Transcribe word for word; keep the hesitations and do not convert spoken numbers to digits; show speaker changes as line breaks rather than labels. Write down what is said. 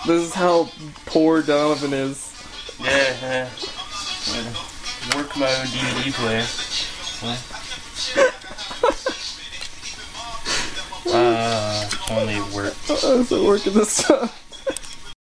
This is how poor Donovan is.
Yeah, yeah. yeah. Work mode D V D player. Uh, only work.
How does it work in this stuff?